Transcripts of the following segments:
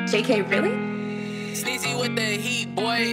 JK, really? Sneezy with the heat, boy.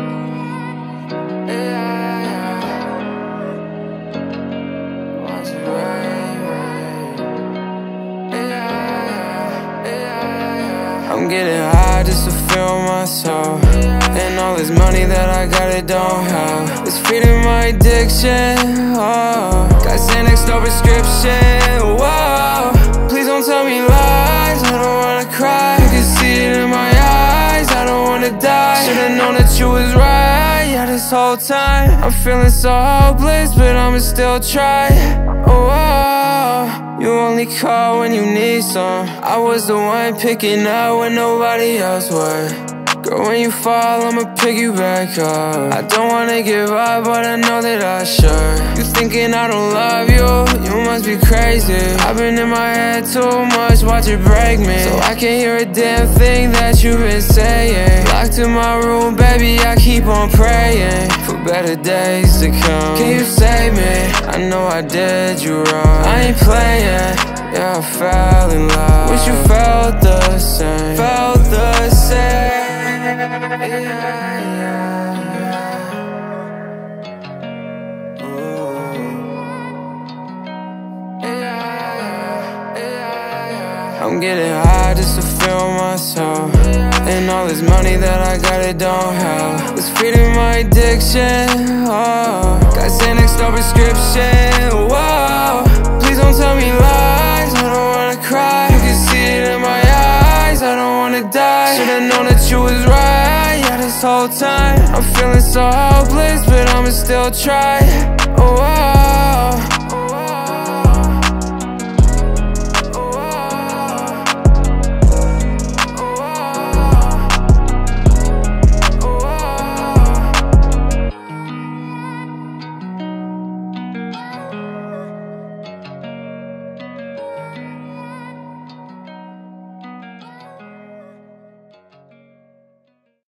I'm getting high just to feel my soul. And all this money that I got, it don't help. It's feeding my addiction, oh. Got XANAX, no prescription, whoa. Please don't tell me lies, I don't wanna cry. You can see it in my eyes, I don't wanna die. Should've known that you was right, yeah, this whole time. I'm feeling so hopeless, but I'ma still try, oh. You only call when you need some. I was the one picking up when nobody else would. Girl, when you fall, I'ma pick you back up. I don't wanna give up, but I know that I should. You thinking I don't love you? You must be crazy. I've been in my head too much, watch it break me. So I can't hear a damn thing that you've been saying. Locked in my room, baby, I keep on praying for better days to come. Can you save me? I know I did you wrong. I ain't playing, yeah, I fell in love. Wish you felt the same, felt the same. I'm getting high just to feel my soul. And all this money that I got, it don't help. It's feeding my addiction, oh. Got XANAX, no prescription, whoa. Please don't tell me lies, I don't wanna cry. You can see it in my eyes, I don't wanna die. Should've known that you was right, yeah, this whole time. I'm feeling so hopeless, but I'ma still try, oh.